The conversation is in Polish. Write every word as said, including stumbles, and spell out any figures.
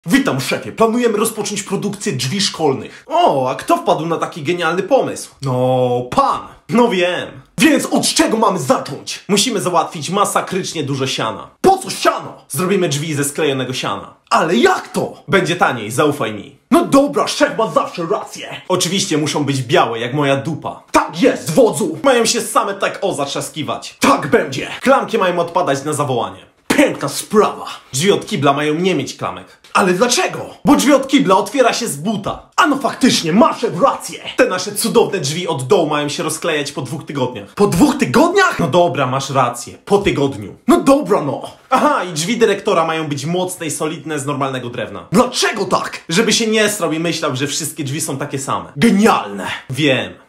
Witam, szefie. Planujemy rozpocząć produkcję drzwi szkolnych. O, a kto wpadł na taki genialny pomysł? No, pan. No wiem. Więc od czego mamy zacząć? Musimy załatwić masakrycznie dużo siana. Po co siano? Zrobimy drzwi ze sklejonego siana. Ale jak to? Będzie taniej, zaufaj mi. No dobra, szef ma zawsze rację. Oczywiście muszą być białe, jak moja dupa. Tak jest, wodzu. Mają się same tak o zatrzaskiwać. Tak będzie. Klamki mają odpadać na zawołanie. Piękna sprawa. Drzwi od kibla mają nie mieć klamek. Ale dlaczego? Bo drzwi od kibla otwiera się z buta. A no faktycznie, masz rację. Te nasze cudowne drzwi od dołu mają się rozklejać po dwóch tygodniach. Po dwóch tygodniach? No dobra, masz rację. Po tygodniu. No dobra, no. Aha, i drzwi dyrektora mają być mocne i solidne z normalnego drewna. Dlaczego tak? Żeby się nie strał i myślał, że wszystkie drzwi są takie same. Genialne. Wiem.